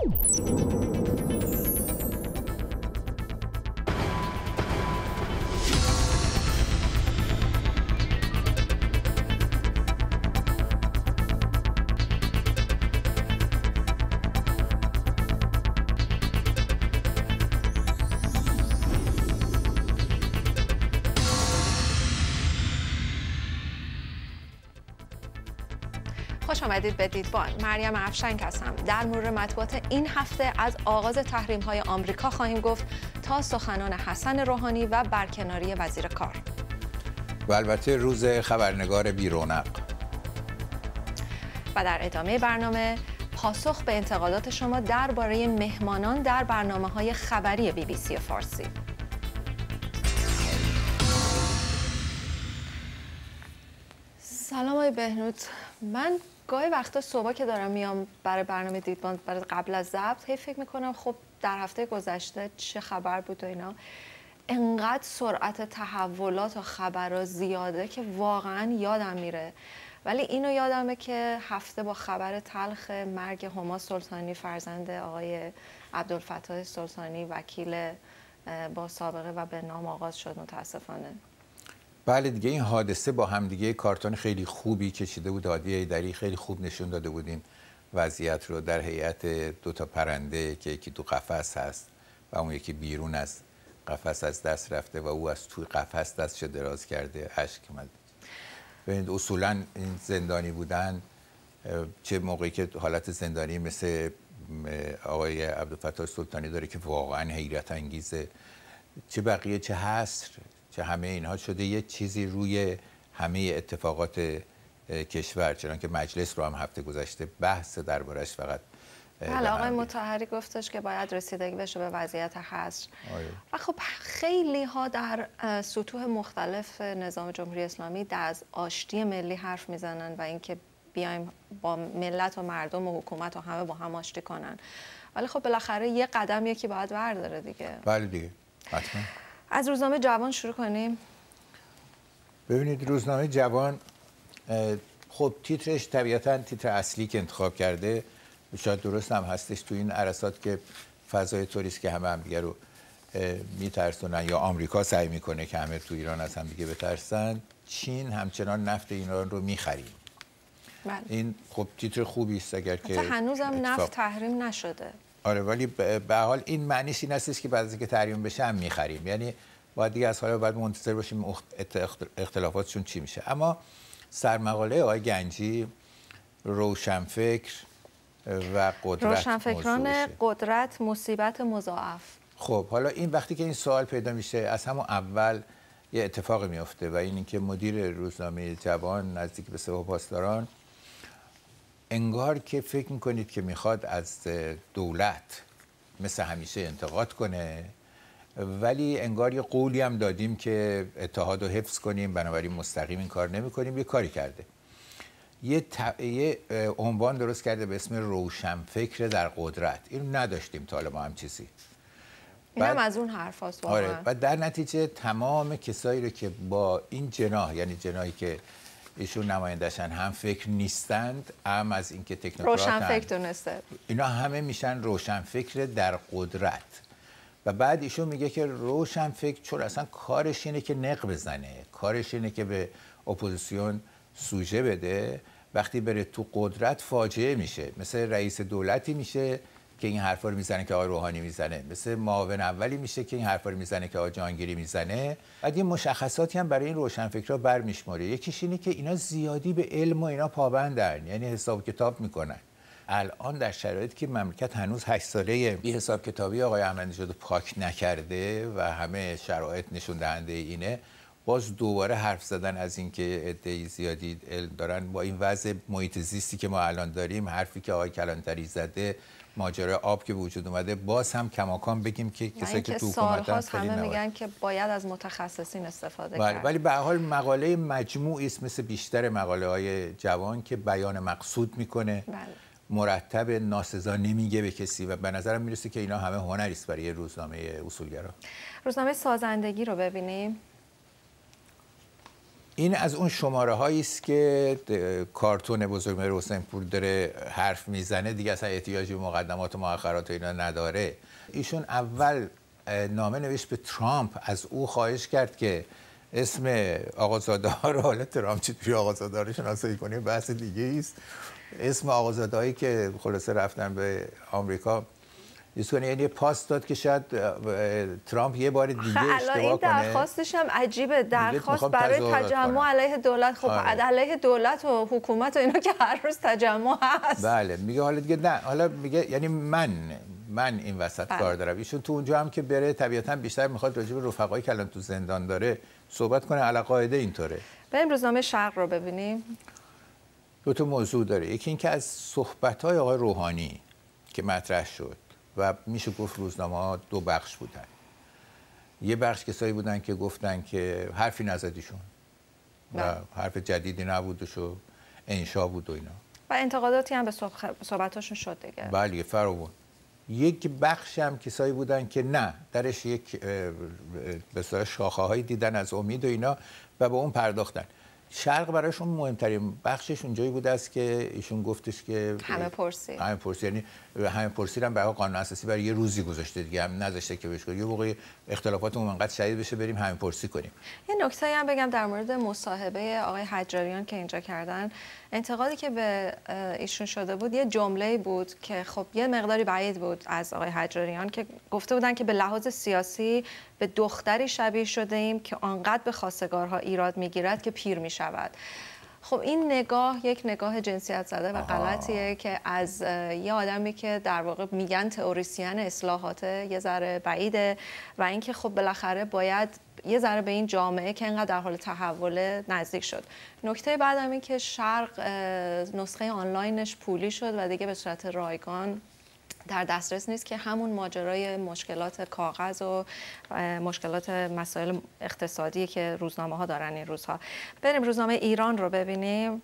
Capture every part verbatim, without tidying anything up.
خوش آمدید به دیدبان. مریم افشنگ هستم. در مرور مطبوعات این هفته از آغاز تحریم‌های آمریکا خواهیم گفت تا سخنان حسن روحانی و برکناری وزیر کار. و البته روز خبرنگار بی رونق. و در ادامه برنامه پاسخ به انتقادات شما درباره مهمانان در برنامه‌های خبری بی بی سی فارسی. سلام آقای بهنود. من گاهی وقتا صبح که دارم میام برای برنامه دیدبان برای قبل از ضبط هی فکر میکنم خب در هفته گذشته چه خبر بود و اینا. انقدر سرعت تحولات و خبرها زیاده که واقعا یادم میره. ولی اینو یادمه که هفته با خبر تلخ مرگ هما سلطانی فرزند آقای عبدالفتاح سلطانی وکیل با سابقه و به نام آغاز شد متاسفانه. بله دیگه، این حادثه با همدیگه کارتون خیلی خوبی کشیده بود. هادی ایدری خیلی خوب نشون داده بودیم وضعیت رو در هیئت دو تا پرنده که یکی تو قفس هست و اون یکی بیرون از قفس از دست رفته و او از توی قفس دستش دراز کرده، اشک اومد. ببینید اصولا این زندانی بودن، چه موقعی که حالت زندانی مثل آقای عبدالفتاح سلطانی داره که واقعا حیرت انگیزه، چه بقیه چه حصر چه همه اینها شده یه چیزی روی همه اتفاقات کشور، چنان که مجلس رو هم هفته گذشته بحث دربارش فقط. بله، آقای مطهری گفتش که باید رسیدگی بشه به وضعیت حصر. و خب خیلی ها در سطوح مختلف نظام جمهوری اسلامی از آشتی ملی حرف میزنن و اینکه بیایم با ملت و مردم و حکومت و همه با هم آشتی کنن، ولی خب بالاخره یه قدم یکی باید برداره دیگه. بله دیگه، حتما. از روزنامه جوان شروع کنیم. ببینید روزنامه جوان خب تیترش طبیعتاً تیتر اصلی که انتخاب کرده، شاید درست هم هستش تو این عرصات که فضای توریست که همه هم دیگه رو میترسونن یا آمریکا سعی میکنه که همه تو ایران از هم دیگه بترسن، چین همچنان نفت ایران رو میخریم. بله. این خب تیتر خوبی است اگر که هنوزم نفت تحریم نشده. آره، ولی به حال این معنیش این است که بعد از اینکه تحریم بشه هم میخریم، یعنی باید دیگه از حالا بعد منتظر باشیم اختلافاتشون چی میشه. اما سرمقاله آقای گنجی روشنفکر و قدرت، روشنفکران قدرت مصیبت مضاعف. خب حالا این وقتی که این سوال پیدا میشه از همون اول یه اتفاقی میفته و این اینکه مدیر روزنامه جوان نزدیک به سپاه پاسداران انگار که فکر میکنید که میخواد از دولت مثل همیشه انتقاد کنه، ولی انگار یه قولی هم دادیم که اتحاد رو حفظ کنیم، بنابراین مستقیم این کار نمی کنیم. یه کاری کرده، یه, ت... یه عنوان درست کرده به اسم روشنفکر در قدرت. اینو نداشتیم تا حالا ما هم چیزی. این هم از اون حرف هست واقعا. آره، و در نتیجه تمام کسایی رو که با این جناح، یعنی جناحی که ایشون نمایندشن، هم فکر نیستند، هم از اینکه تکنوکرات روشنفکر دونسته، اینا همه میشن روشنفکر در قدرت. و بعد ایشون میگه که روشنفکر چون اصلا کارش اینه که نق بزنه، کارش اینه که به اپوزیسیون سوژه بده، وقتی بره تو قدرت فاجعه میشه. مثل رئیس دولتی میشه که این حرفا رو میزنه که آقای روحانی میزنه، مثل معاون اولی میشه که این حرفا رو میزنه که آقای جهانگیری میزنه. بعد یه مشخصاتی هم برای این روشنفکرها برمیشماره. یکیش اینه که اینا زیادی به علم و اینا پابندن، یعنی حساب کتاب میکنن. الان در شرایطی که مملکت هنوز هشت ساله بی حساب کتابی آقای احمدی‌نژاد پاک نکرده و همه شرایط نشون دهنده اینه، باز دوباره حرف زدن از اینکه عده زیادی علم دارن با این وضع محیط زیستی که ما الان داریم، حرفی که آقای کلانتری زده، ماجرای آب که وجود اومده، باز هم کماکان بگیم که کسایی که تو حکومتن خیلی همه میگن که باید از متخصصین استفاده بله. کرد. ولی به هر حال مقاله مجموعی است مثل بیشتر مقاله های جوان که بیان مقصود میکنه. بله. مرتب ناسزا نمیگه به کسی و به نظرم میرسه که اینا همه هنری است برای روزنامه اصولگرا. روزنامه سازندگی رو ببینیم. این از اون شماره هایی است که کارتون بزرگمهر حسین پور داره حرف میزنه، دیگه اصلا احتیاجی به مقدمات و مؤخرات و اینا نداره. ایشون اول نامه نوشت به ترامپ، از او خواهش کرد که اسم آقازاده ها رو، حالا ترامپ چطوری آقازاده ها رو شناسایی کنه بحث دیگه است، اسم آقازاده هایی که خلاصه رفتن به آمریکا یعنی پاس داد که شاید ترامپ یه بار دیگه اشتباه این کنه. درخواستش هم عجیبه، درخواست برای تجمع علیه دولت. خب آره. علیه دولت و حکومت و اینا که هر روز تجمع هست. بله میگه حالا دیگه نه، حالا میگه یعنی من من این وسط بله. کار دارم. ایشون تو اونجا هم که بره طبیعتا بیشتر میخواد راجع به رفقایی که الان تو زندان داره صحبت کنه، علی قاعده اینطوره. بریم روزنامه شرق رو ببینیم. دو تا موضوع داره، یکی این که از صحبت‌های آقای روحانی که مطرح شد و میشه گفت روزنامه ها دو بخش بودن. یه بخش کسایی بودن که گفتن که حرفی نزدیشون و حرف جدیدی نبودش و انشا بود و اینا و انتقاداتی هم به صحبتاشون شد دیگه. بله فراوون. یک بخش هم کسایی بودن که نه، درش یک به اصطلاح شاخه هایی دیدن از امید و اینا و به اون پرداختن. شرق برایشون مهمترین بخشش اونجایی بوده است که ایشون گفتش که همه پرسی همه پرسی یعنی همه پرسی هم برای قانون اساسی برای یه روزی گذاشته دیگه، هم نذاشته که بهش یه موقع اختلافاتمون انقدر شدید بشه بریم همه پرسی کنیم. یه نکته هم بگم در مورد مصاحبه آقای حجاریان که اینجا کردن. انتقادی که به ایشون شده بود یه جمله بود که خب یه مقداری بعید بود از آقای حجاریان که گفته بودن که به لحاظ سیاسی به دختری شبیه شده ایم که آنقدر به خواستگارها ایراد میگیرد که پیر میشود. خب این نگاه یک نگاه جنسیت زده و غلطیه که از یه آدمی که در واقع میگن تئوریسین اصلاحات یه ذره بعیده و اینکه خب بالاخره باید یه ذره به این جامعه که اینقدر در حال تحول نزدیک شد. نکته بعدم این که شرق نسخه آنلاینش پولی شد و دیگه به صورت رایگان در دسترس نیست که همون ماجرای مشکلات کاغذ و مشکلات مسائل اقتصادی که روزنامه ها دارن این روزها. بریم روزنامه ایران رو ببینیم.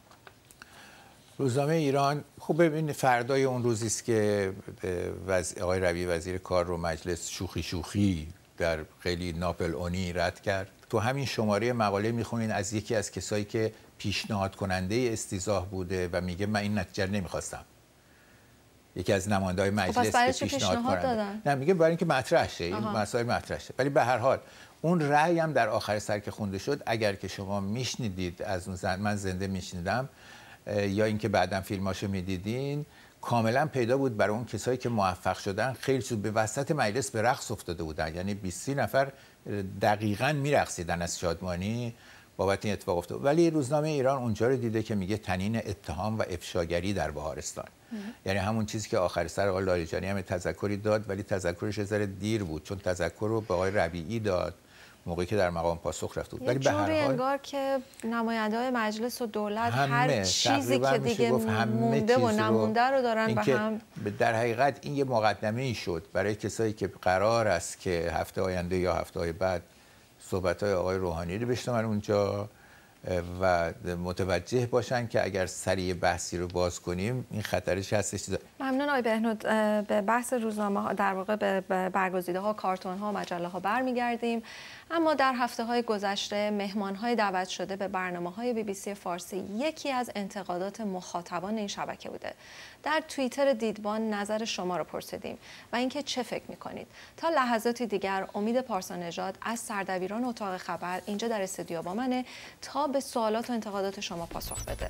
روزنامه ایران خوب ببینید فردای اون روزی است که وز... آقای ربیعی وزیر کار رو مجلس شوخی شوخی در خیلی ناپل اونی رد کرد. تو همین شماره مقاله میخونین از یکی از کسایی که پیشنهاد کننده استیضاح بوده و میگه من این نتیجه نمیخواستم. یکی از نماینده‌های مجلس که پیشنهاد کننده. نه میگه برای اینکه مطرح شه، این مسائل مطرح شه. ولی به هر حال اون رأی هم در آخر سر که خونده شد، اگر که شما میشنیدید از اون زن، من زنده میشنیدم یا اینکه بعداً فیلماشو میدیدین، کاملا پیدا بود برای اون کسایی که موفق شدن خیلی زود به وسط مجلس به رقص افتاده بودن. یعنی بیست نفر دقیقاً میرقصیدن از شادمانی بابت این اتفاق افتاد. ولی روزنامه ایران اونجا رو دیده که میگه تنین اتهام و افشاگری در بهارستان. یعنی همون چیزی که آخر سر آقای لاریجانی هم تذکری داد ولی تذکرش از ذره دیر بود، چون تذکر رو به آقای ربیعی داد موقعی که در مقام پاسخ رفت بود. ولی به هر حال انگار که نماینده‌های مجلس و دولت هر چیزی که دیگه مونده و نمونده رو دارن به هم. در حقیقت این یه مقدمه ای شد برای کسایی که قرار است که هفته آینده یا هفته‌های بعد صحبت‌های آقای روحانی رو بشنون اونجا و متوجه باشن که اگر سریع بحثی رو باز کنیم این خطرش هستش. ممنون آقای بهنود. به بحث روزنامه ها در واقع به برگزیده ها، کارتون ها، مجله ها برمیگردیم. اما در هفته های گذشته مهمان های دعوت شده به برنامه های بی بی سی فارسی یکی از انتقادات مخاطبان این شبکه بوده. در توییتر دیدبان نظر شما رو پرسیدیم و اینکه چه فکر می‌کنید. تا لحظاتی دیگر امید پارسانژاد از سردبیران اتاق خبر اینجا در استودیو با منه تا به سوالات و انتقادات شما پاسخ بده.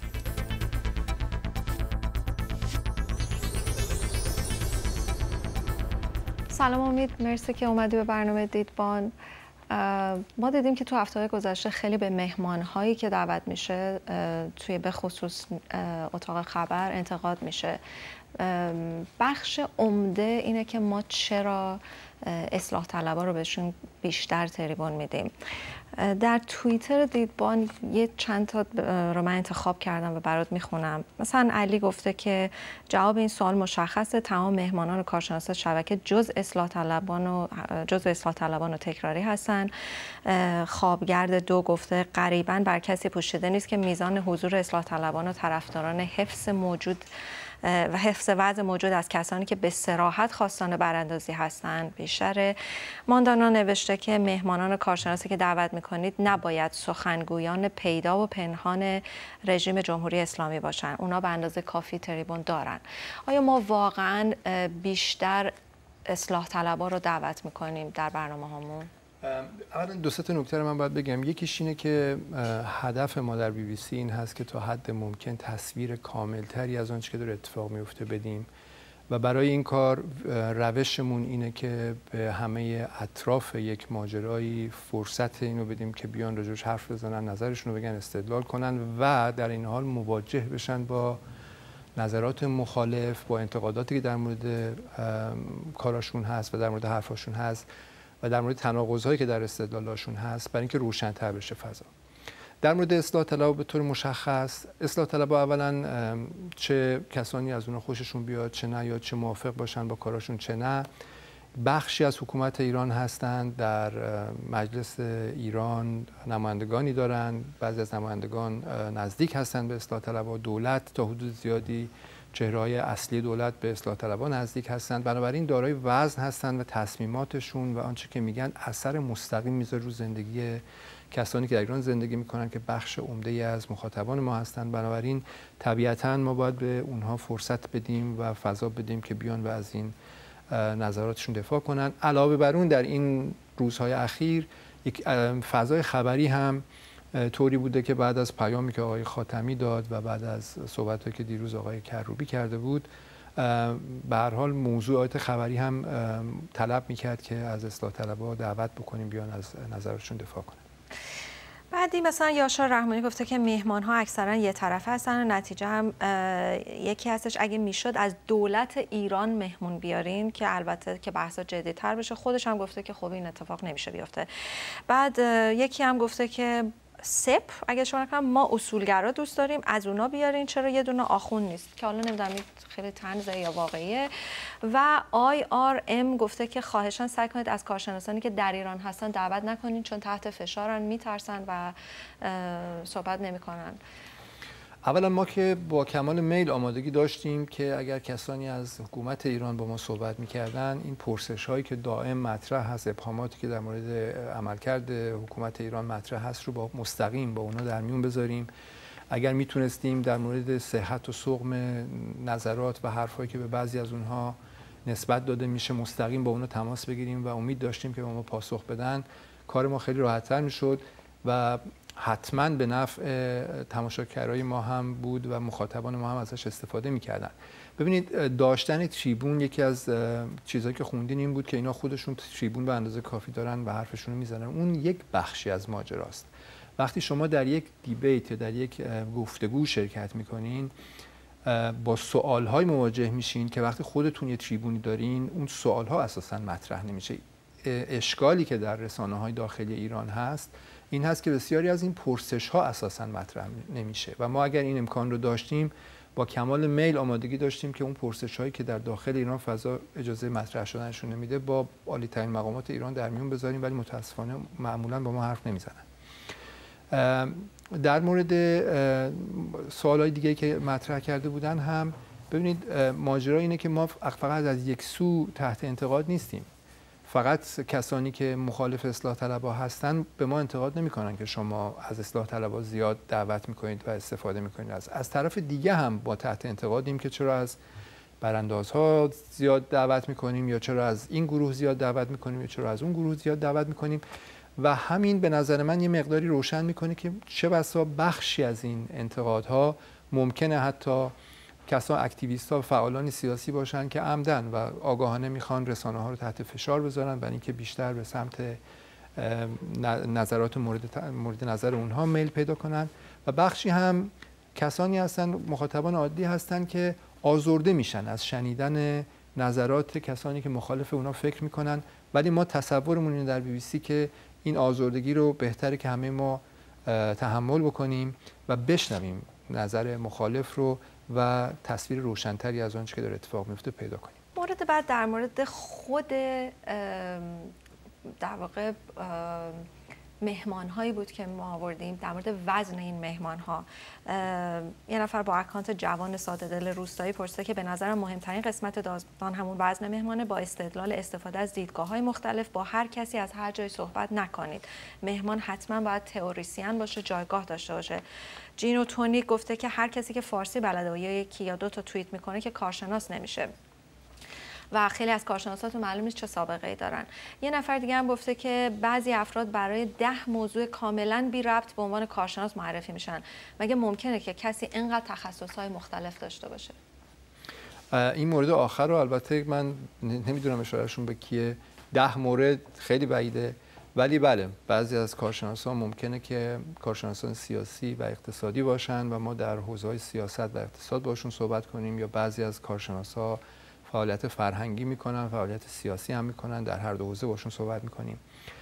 سلام امید، مرسی که اومدی به برنامه دیدبان. ما دیدیم که تو هفته‌های گذشته خیلی به مهمان‌هایی که دعوت میشه توی به خصوص اتاق خبر انتقاد میشه. بخش عمده اینه که ما چرا اصلاح طلبا رو بهشون بیشتر تریبون میدیم. در توییتر دیدبان یه چند تا رو من انتخاب کردم و برات میخونم. مثلا علی گفته که جواب این سوال مشخصه، تمام مهمانان و کارشناسان شبکه جز اصلاح طلبان و جز اصلاح طلبان و تکراری هستن. خوابگرد دو گفته غریباً بر کسی پوشیده نیست که میزان حضور اصلاح طلبان و طرفداران حفظ موجود و حفظ وضع موجود از کسانی که به صراحت خواستان براندازی هستند بیشتره. ماندانا نوشته که مهمانان کارشناسی که دعوت میکنید نباید سخنگویان پیدا و پنهان رژیم جمهوری اسلامی باشن. اونا به اندازه کافی تریبون دارن. آیا ما واقعا بیشتر اصلاح طلبها رو دعوت میکنیم در برنامه هامون؟ اولا دو سه تا نکته رو من باید بگم. یکیش اینه که هدف ما در بی بی سی این هست که تا حد ممکن تصویر کاملتری از آنچه که داره اتفاق میفته بدیم و برای این کار روشمون اینه که به همه اطراف یک ماجرایی فرصت اینو بدیم که بیان راجعش حرف بزنن، نظرشون رو بگن، استدلال کنن و در این حال مواجه بشن با نظرات مخالف، با انتقاداتی که در مورد کاراشون هست و در مورد حرفاشون هست و در مورد تناقض‌هایی که در استدلالاشون هست، برای اینکه روشن‌تر بشه فضا. در مورد اصلاح طلب به طور مشخص، اصلاح طلب‌ها اولا چه کسانی از اونها خوششون بیاد چه نه، یا چه موافق باشن با کاراشون چه نه، بخشی از حکومت ایران هستند. در مجلس ایران نمایندگانی دارن، بعضی از نمایندگان نزدیک هستند به اصلاح طلب‌ها. دولت تا حدود زیادی، چهره‌های اصلی دولت به اصلاح طلب‌ها نزدیک هستند، بنابراین دارای وزن هستند و تصمیماتشون و آنچه که میگن اثر مستقیم میذاره رو زندگی کسانی که در ایران زندگی میکنن که بخش عمده‌ای از مخاطبان ما هستند. بنابراین طبیعتاً ما باید به اونها فرصت بدیم و فضا بدیم که بیان و از این نظراتشون دفاع کنن. علاوه بر اون در این روزهای اخیر یک فضای خبری هم طوری بوده که بعد از پیامی که آقای خاتمی داد و بعد از صحبت‌هایی که دیروز آقای کروبی کرده بود، به هر حال موضوعات خبری هم طلب می‌کرد که از اصلاح طلب‌ها دعوت بکنیم بیان از نظرشون دفاع کنن. بعدی مثلا یاشار رحمانی گفته که مهمان ها اکثرا یه طرفه هستن و نتیجه هم یکی هستش اگه میشد از دولت ایران مهمون بیارین که البته که بحثا جدی‌تر بشه. خودش هم گفته که خب این اتفاق نمیشه بیفته. بعد یکی هم گفته که سپ اگه شما نکنم ما اصولگرا دوست داریم، از اونا بیارین، چرا یه دونه آخون نیست، که حالا نمیدونم خیلی طنزه یا واقعیه. و آی آر ام گفته که خواهشاً سعی کنید از کارشناسانی که در ایران هستن دعوت نکنین چون تحت فشارن، میترسن و صحبت نمیکنن. اولا ما که با کمال میل آمادگی داشتیم که اگر کسانی از حکومت ایران با ما صحبت میکردن، این پرسش هایی که دائم مطرح هست، ابهاماتی که در مورد عملکرد حکومت ایران مطرح هست رو با مستقیم با اونا در میون بذاریم. اگر میتونستیم در مورد صحت و سقم نظرات و حرفایی که به بعضی از اونها نسبت داده میشه مستقیم با اونا تماس بگیریم و امید داشتیم که با ما پاسخ بدن، کار ما خیلی راحت‌تر میشد و حتما به نفع تماشاگرای ما هم بود و مخاطبان ما هم ازش استفاده میکردن. ببینید داشتن تریبون، یکی از چیزهایی که خوندین این بود که اینا خودشون تریبون به اندازه کافی دارن و حرفشون رو میزنن. اون یک بخشی از ماجراست. وقتی شما در یک دیبیت یا در یک گفتگو شرکت میکنین، با سوالهای مواجه میشین که وقتی خودتون یه تریبونی دارین اون سوالها اساسا مطرح نمیشه. اشکالی که در رسانه‌های داخلی ایران هست این هست که بسیاری از این پرسش ها اساسا مطرح نمیشه و ما اگر این امکان رو داشتیم با کمال میل آمادگی داشتیم که اون پرسش هایی که در داخل ایران فضا اجازه مطرح شدنشون نمیده با عالی ترین مقامات ایران در میون بذاریم، ولی متاسفانه معمولا با ما حرف نمیزنن. در مورد سوالای دیگه که مطرح کرده بودن هم ببینید ماجرا اینه که ما فقط از یک سو تحت انتقاد نیستیم. فقط کسانی که مخالف اصلاح طلبها هستن به ما انتقاد نمیکنن که شما از اصلاح طلبها زیاد دعوت میکنید و استفاده میکنید. از از طرف دیگه هم با تحت انتقادیم که چرا از براندازها زیاد دعوت میکنیم یا چرا از این گروه زیاد دعوت میکنیم یا چرا از اون گروه زیاد دعوت میکنیم و همین به نظر من یه مقداری روشن میکنه که چه بسا بخشی از این انتقادها ممکنه حتی کسان اکتیویست ها و فعالان سیاسی باشن که عمدن و آگاهانه میخوان رسانه ها رو تحت فشار بذارن برای اینکه بیشتر به سمت نظرات مورد مورد نظر اونها میل پیدا کنن و بخشی هم کسانی هستن، مخاطبان عادی هستن که آزرده میشن از شنیدن نظرات کسانی که مخالف اونها فکر میکنن، ولی ما تصورمون اینه در بی بی سی که این آزردگی رو بهتره که همه ما تحمل بکنیم و بشنویم نظر مخالف رو و تصویر روشن‌تری از آنچه که داره اتفاق میفته پیدا کنیم. مورد بعد در مورد خود در واقع مهمان‌هایی بود که ما آوردیم، در مورد وزن این مهمان‌ها. یه نفر با اکانت جوان ساده دل روستایی پرسیده که به نظرم مهمترین قسمت داستان همون وزن مهمانه، با استدلال استفاده از دیدگاه‌های مختلف با هر کسی از هر جای صحبت نکنید. مهمان حتما باید تئوریسین باشه، جایگاه داشته باشه. جینو تونیک گفته که هر کسی که فارسی بلده و یا یکی یا دو تا توییت میکنه که کارشناس نمیشه و خیلی از کارشناساتون معلوم نیست چه سابقه‌ای دارن. یه نفر دیگه هم گفته که بعضی افراد برای ده موضوع کاملا بی ربط به عنوان کارشناس معرفی میشن. مگه ممکنه که کسی اینقدر تخصص‌های مختلف داشته باشه؟ این مورد آخر رو البته من نمیدونم اشارهشون به کیه، ده مورد خیلی بعیده، ولی بله بعضی از کارشناسان ممکنه که کارشناسان سیاسی و اقتصادی باشن و ما در حوزه‌های سیاست و اقتصاد باشون صحبت کنیم، یا بعضی از کارشناسا فعالیت فرهنگی میکنن، فعالیت سیاسی هم میکنن، در هر دو حوزه باشون صحبت میکنیم.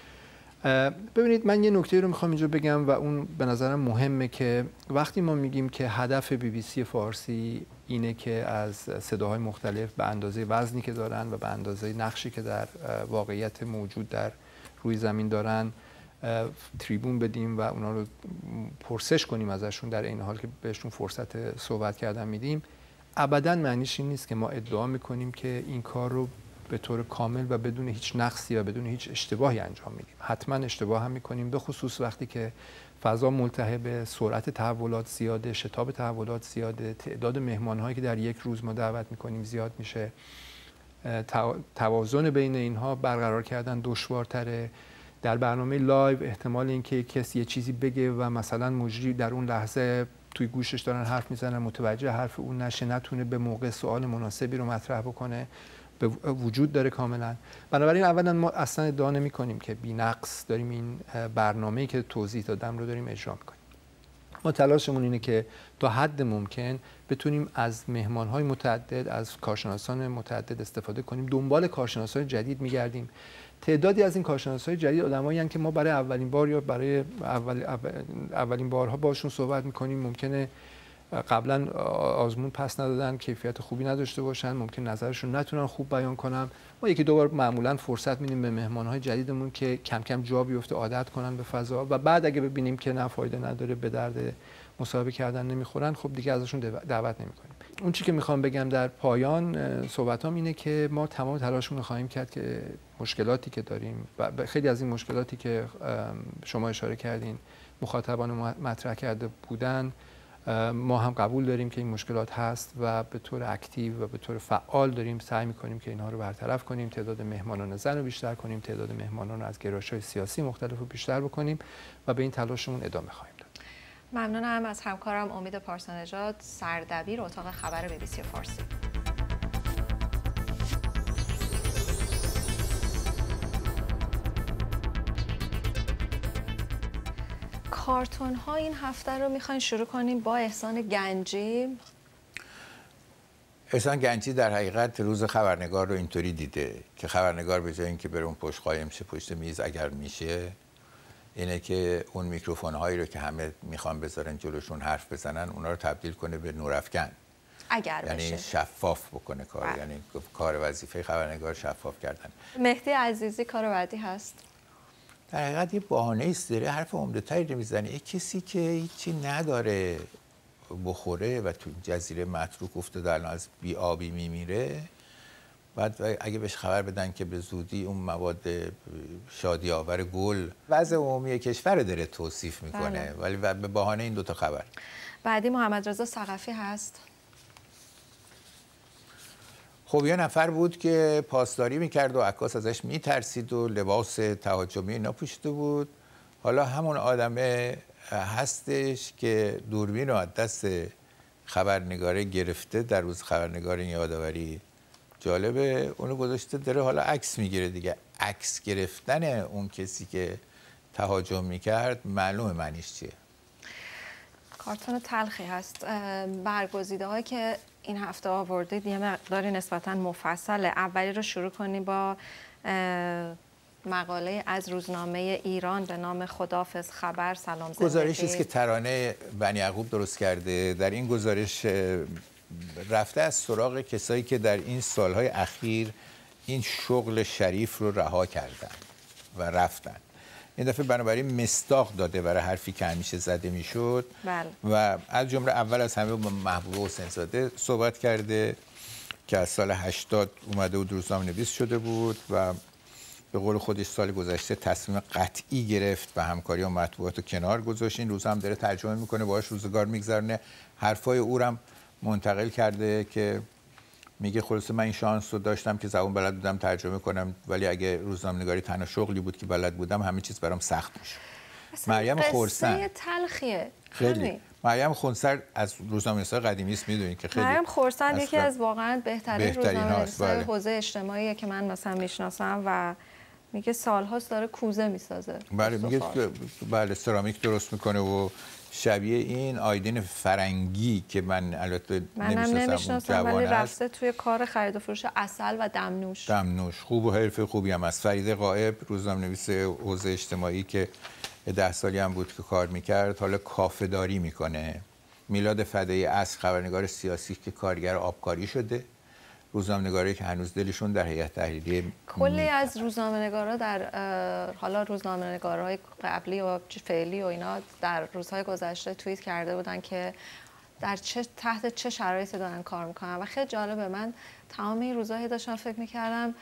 ببینید من یه نکته رو میخوام اینجا بگم و اون به نظرم مهمه که وقتی ما میگیم که هدف بی بی سی فارسی اینه که از صداهای مختلف به اندازه وزنی که دارن و به اندازه نقشی که در واقعیت موجود در روی زمین دارن تریبون بدیم و اونا رو پرسش کنیم ازشون، در این حال که بهشون فرصت صحبت کردن میدیم، ابداً معنیش این نیست که ما ادعا میکنیم که این کار رو به طور کامل و بدون هیچ نقصی و بدون هیچ اشتباهی انجام میدیم. حتما اشتباه هم میکنیم، به خصوص وقتی که فضا ملتهب، سرعت تحولات زیاده، شتاب تحولات زیاده، تعداد مهمان‌هایی که در یک روز ما دعوت میکنیم زیاد میشه، توازن بین اینها برقرار کردن دشوارتره. در برنامه لایو احتمال اینکه کسی یه چیزی بگه و مثلا مجری در اون لحظه توی گوشش دارن حرف میزنن متوجه حرف اون نشه، نتونه به موقع سوال مناسبی رو مطرح بکنه، به وجود داره کاملا. بنابراین اولا ما اصلا ادعا نمی کنیم که بی‌نقص داریم این برنامه‌ای که توضیح دادم رو داریم اجرا میکنیم. ما تلاشمون اینه که تا حد ممکن بتونیم از مهمان‌های متعدد، از کارشناسان متعدد استفاده کنیم. دنبال کارشناسان جدید میگردیم. تعدادی از این کارشناسای جدید آدمایی هستند که ما برای اولین بار یا برای اول اولین بارها باشون صحبت میکنیم. ممکنه قبلا آزمون پس ندادن، کیفیت خوبی نداشته باشن، ممکن نظرشون نتونن خوب بیان کنن. ما یکی دو بار معمولا فرصت میدیم به مهمانهای جدیدمون که کم کم جا بیفته، عادت کنن به فضا و بعد اگه ببینیم که نه فایده نداره، به درد مصاحبه کردن نمیخورن، خب دیگه ازشون دعوت نمیکنیم. اون چی که میخوام بگم در پایان صحبتام اینه که ما تمام تلاشمون رو خواهیم کرد که مشکلاتی که داریم و خیلی از این مشکلاتی که شما اشاره کردین مخاطبان مطرح کرده بودن، ما هم قبول داریم که این مشکلات هست و به طور اکتیو و به طور فعال داریم سعی میکنیم که اینها رو برطرف کنیم، تعداد مهمانان زن رو بیشتر کنیم، تعداد مهمانان رو از گرایش‌های سیاسی مختلف رو بیشتر بکنیم و به این تلاشمون ادامه خواهیم داد. ممنونم از همکارم امید پارسانژاد، سردبیر اتاق خبر بی بی سی فارسی. کارتون ها این هفته رو میخواین شروع کنیم با احسان گنجی. احسان گنجی در حقیقت روز خبرنگار رو اینطوری دیده که خبرنگار به جای اینکه بره اون پشت قایم شه پشت میز اگر میشه، اینه که اون میکروفون هایی رو که همه میخوان بذارن جلوشون حرف بزنن اونا رو تبدیل کنه به نورافکن، اگر یعنی بشه. شفاف بکنه کار بله. یعنی کار وظیفه خبرنگار شفاف کردن. مهدی عزیزی کار بعدی هست. در حقیقت یه بهانه است، داره حرف عمده‌تری رو میزنه. یک کسی که هیچی نداره بخوره و تو جزیره متروک افتاده الان از بی آبی میمیره، بعد اگه بهش خبر بدن که به زودی اون مواد شادی آور گل وضع عمومی کشور داره توصیف میکنه بله. ولی به بهانه این دوتا خبر. بعدی محمد رضا ثقفی هست. خب یه نفر بود که پاسداری میکرد و عکاس ازش میترسید و لباس تهاجمی اینا پوشیده بود. حالا همون آدمه هستش که دوربین رو از دست خبرنگاره گرفته در روز خبرنگار این یادآوری جالبه، اونو گذاشته داره حالا عکس میگیره دیگه. عکس گرفتن اون کسی که تهاجم میکرد معلومه معنیش چیه. کارتون تلخی هست. برگزیده هایی که این هفته آوردید یه مقداری نسبتاً مفصله. اولی رو شروع کنیم با مقاله از روزنامه ایران به نام خداحافظ خبر سلام زندگی. گزارشی است که ترانه بنی یعقوب درست کرده. در این گزارش رفته از سراغ کسایی که در این سالهای اخیر این شغل شریف رو رها کردن و رفتن. این دفعه بنابراین مصداق داده برای حرفی که همیشه زده میشد. بله. و از جمله اول از همه با محبوب حسین زاده صحبت کرده که از سال هشتاد اومده و روزنامه‌نویس شده بود و به قول خودش سال گذشته تصمیم قطعی گرفت و همکاری و مطبوعات رو کنار گذاشت. این روزا هم داره ترجمه میکنه، باهاش روزگار میگذرونه. حرفای او هم منتقل کرده که میگه خلاصه من این شانس رو داشتم که زبان بلد بودم ترجمه کنم، ولی اگه روزنامه‌نگاری تنها شغلی بود که بلد بودم همه چیز برام سخت میشد. مریم خورسند قصه تلخیه خیلی. مریم خورسند از روزنامه‌نویسای قدیمی است، میدونید که خیلی مریم خورسند یکی از واقعا بهترین روزنامه‌نویسای بله. حوزه اجتماعی که من مثلا میشناسم و میگه سالهاست داره کوزه میسازه. بله میگه بله سرامیک درست میکنه و شبیه این آیدین فرنگی که من البته نمیشناسم ولی رفته توی کار خرید و فروش عسل و دمنوش. دمنوش خوب و حرفه خوبی هم از فریده قائب روزنامه‌نویس حوزه اجتماعی که ده سالی هم بود که کار میکرد، حالا کافه‌داری میکنه. میلاد فدایی اصل خبرنگار سیاسی که کارگر آبکاری شده. روزنامه‌نگاری که هنوز دلشون در هیئت تحریریه. کلی از روزنامه‌نگارا در حالا روزنامه‌نگارای قبلی و فعلی و اینا در روزهای گذشته توییت کرده بودن که در چه تحت چه شرایطی دارن کار میکنن و خیلی جالبه. من تمام این روزایی داشتم فکر میکردم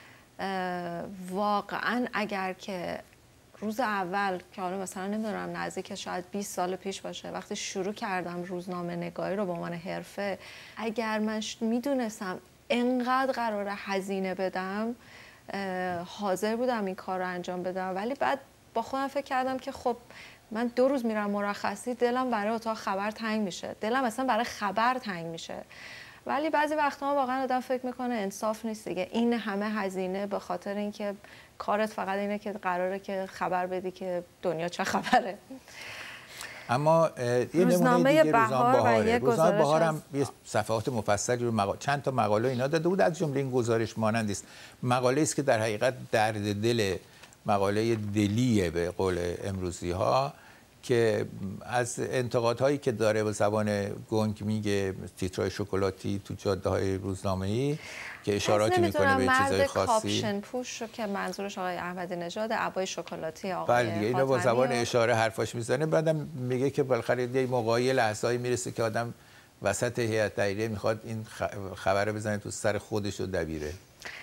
واقعا اگر که روز اول که حالا مثلا نمیدونم نزدیک شاید بیست سال پیش باشه وقتی شروع کردم روزنامه نگاری رو به عنوان حرفه، اگر من میدونستم انقدر قراره هزینه بدم حاضر بودم این کار رو انجام بدم. ولی بعد با خودم فکر کردم که خب من دو روز میرم مرخصی، دلم برای اتاق خبر تنگ میشه، دلم اصلا برای خبر تنگ میشه. ولی بعضی وقتا واقعا آدم فکر میکنه انصاف نیست دیگه، این همه هزینه به خاطر اینکه کارت فقط اینه که قراره که خبر بدی که دنیا چه خبره. اما یه روزنامه بهار و یک روزنامه بهار هم یه صفحات مفصلی رو مقا... چند تا مقاله اینا داده بود. از جمله این گزارش مانند است. مقاله است که در حقیقت درد دل مقاله دلیه به قول امروزی ها که از انتقادهایی که داره به زبان گنگ میگه، تیترهای شکلاتی تو جاده‌های روزنامه‌ای که اشاراتی میکنه به چیزای خاصی. کاپشن پوش رو که منظورش آقای احمدی نژاد، عبای شکلاتی آقای بله اینو با زبان اشاره حرفاش میزنه. بعدم میگه که بالاخره یه موقعی لحظه‌ای میرسه که آدم وسط هیئت تحریریه میخواد این خبر رو بزنه تو سر خودش و دبیره.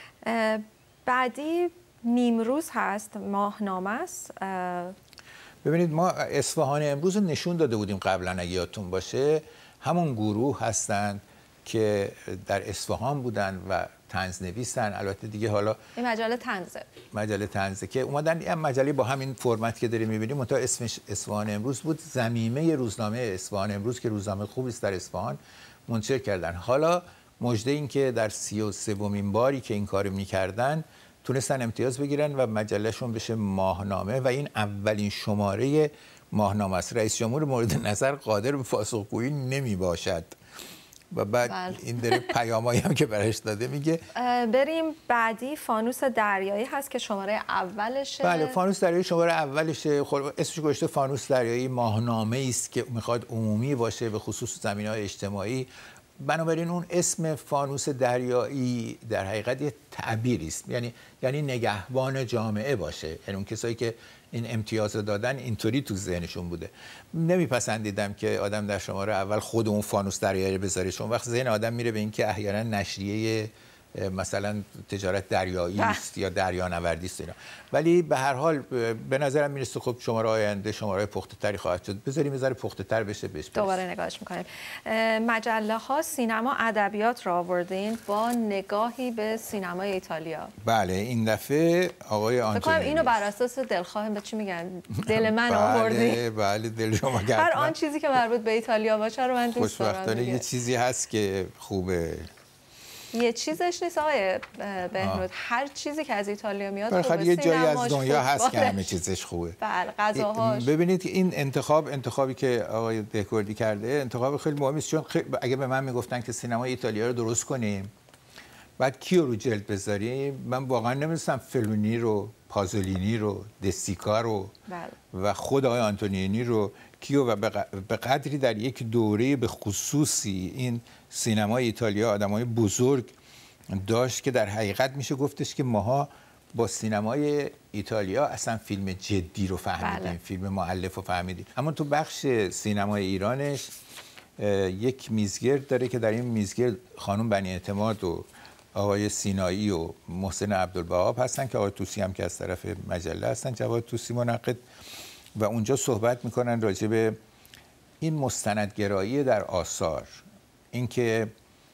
بعدی نیمروز هست، ماهنامه است. ببینید ما اصفهان امروز رو نشون داده بودیم قبلا اگه یادتون باشه. همون گروه هستند که در اصفهان بودن و طنز نویسن. البته دیگه حالا این مجله طنزه مجله طنزه که اومدن این مجله با همین فرمت که داریم می‌بینیم، منتها اسمش اصفهان امروز بود. ضمیمه روزنامه اصفهان امروز که روزنامه خوبی است در اصفهان منتشر کردن. حالا مژده این که در سی و سومین باری که این کارو می‌کردن تونستن امتیاز بگیرن و مجلهشون بشه ماهنامه و این اولین شماره ماهنامه است. رئیس جمهور مورد نظر قادر به پاسخگویی نمی باشد و بعد بله. این داره پیامایی هم که برش داده میگه. بریم بعدی. فانوس دریایی هست که شماره اولشه. بله فانوس دریایی شماره اولشه. خب اسمش گذاشته فانوس دریایی، ماهنامه است که میخواد عمومی باشه به خصوص زمینه‌های اجتماعی. بنابراین اون اسم فانوس دریایی در حقیقت یه تعبیری است، یعنی یعنی نگهبان جامعه باشه. یعنی اون کسایی که این امتیاز دادن اینطوری تو ذهنشون بوده. نمیپسندیدم که آدم در شماره اول خود اون فانوس دریایی بذاره، چون وقت ذهن آدم میره به اینکه احیانا نشریه مثلا تجارت دریایی است یا دریانوردی است اینا. ولی به هر حال به نظرم میرسه خب شماره آینده شماره پخته تری خواهد شد. بذاریم یه ذره پخته تر بشه بهش دوباره نگاهش میکنیم. مجله ها سینما ادبیات را آوردین با نگاهی به سینمای ایتالیا. بله این دفعه آقای آنتونیونی. اینو بر اساس دلخواه به چی میگن؟ دل من آوردین. بله بله دل شما گرم. هر آن چیزی که مربوط به ایتالیا باشه رو من دوست دارم. خوشبختانه یه چیزی هست که خوبه. یه چیزش نیست آقای بهنود، هر چیزی که از ایتالیا میاد خوبه. یه جایی از دنیا هست که همه چیزش خوبه. بله غذاهاش. ببینید این انتخاب انتخابی که آقای دهکردی کرده انتخاب خیلی مهمی است، چون اگه به من میگفتن که سینمای ایتالیا رو درست کنیم بعد کیو رو جلد بذاریم، من واقعا نمی‌دونستم فلونی رو، پازولینی رو، دستیکا رو بله. و خود آقای آنتونیونی رو کیو و به قدری در یک دوره به خصوصی این سینمای ایتالیا آدمای بزرگ داشت که در حقیقت میشه گفتش که ماها با سینمای ایتالیا اصلا فیلم جدی رو فهمیدیم، بله. فیلم مؤلف رو فهمیدیم. اما تو بخش سینمای ایرانش یک میزگرد داره که در این میزگرد خانم بنی اعتماد و آقای سینایی و محسن عبدالوهاب هستن که آقای طوسی هم که از طرف مجله هستن، جواد طوسی منقد، و اونجا صحبت میکنن راجع به این مستندگرایی در آثار، اینکه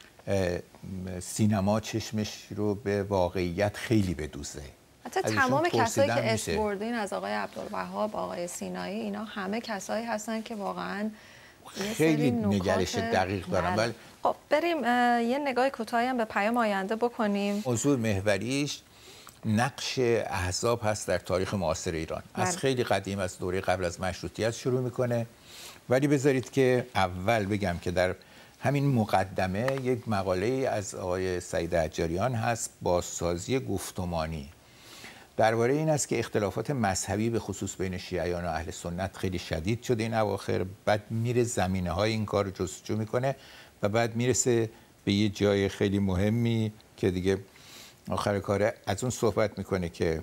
سینما چشمش رو به واقعیت خیلی بدوزه. حتی تمام کسایی که اسم بردین از آقای عبدالوهاب، آقای سینایی، اینا همه کسایی هستن که واقعاً خیلی نگرش دقیق دارن. بله. خب بریم یه نگاه کوتاهی هم به پیام آینده بکنیم. موضوع محوریش نقش احزاب هست در تاریخ معاصر ایران. بله. از خیلی قدیم، از دوره قبل از مشروطیت شروع میکنه، ولی بذارید که اول بگم که در همین مقدمه یک مقاله از آقای سعید حجاریان هست، بازسازی گفتمانی، درباره این است که اختلافات مذهبی به خصوص بین شیعیان و اهل سنت خیلی شدید شده این اواخر. بعد میره زمینه های این کار رو جستجو میکنه و بعد میرسه به یه جای خیلی مهمی که دیگه آخر کاره از اون صحبت میکنه که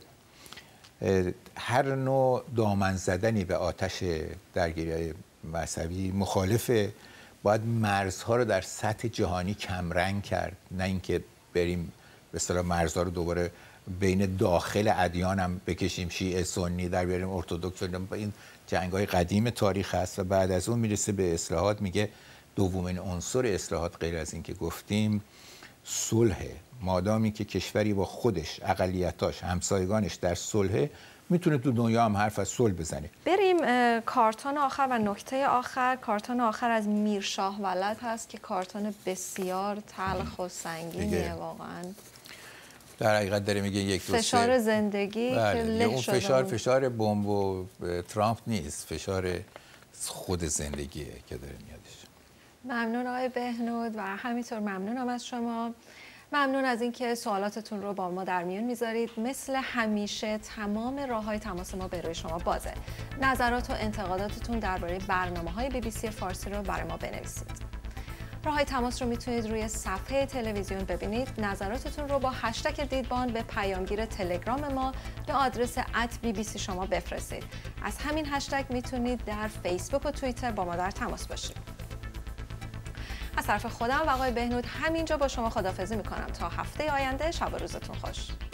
هر نوع دامن زدنی به آتش درگیری مذهبی مخالفه، باید مرزها رو در سطح جهانی کمرنگ کرد، نه اینکه بریم به اصطلاح مرزها رو دوباره بین داخل ادیان هم بکشیم، شیعه سنی در بیاریم، ارتدوکس. این جنگ‌های قدیم تاریخ هست و بعد از اون میرسه به اصلاحات. میگه دومین عنصر اصلاحات غیر از این که گفتیم صلح. مادامی که کشوری با خودش، اقلیتاش، همسایگانش در صلح، میتونه تو دنیا هم حرف از صلح بزنه. بریم کارتون آخر و نکته آخر. کارتون آخر از میرشاه ولد هست که کارتون بسیار تلخ و سنگینیه واقعا. در حقیقت داره میگه یک دوسته فشار زندگی بله. که له اون شده. فشار فشار بمب و ترامپ نیست، فشار خود زندگیه که داره میادش. ممنون آقای بهنود و همینطور ممنونم از شما. ممنون از اینکه سوالاتتون رو با ما در میون میذارید. مثل همیشه تمام راه‌های تماس ما به روی شما بازه. نظرات و انتقاداتتون درباره برنامه‌های بی بی سی فارسی رو برای ما بنویسید. راه‌های تماس رو میتونید روی صفحه تلویزیون ببینید. نظراتتون رو با هشتگ دیدبان به پیامگیر تلگرام ما به آدرس ات بی بی سی شما بفرستید. از همین هشتگ میتونید در فیسبوک و توییتر با ما در تماس باشید. از طرف خودم و آقای بهنود همینجا با شما خداحافظی میکنم تا هفته آینده. شب و روزتون خوش.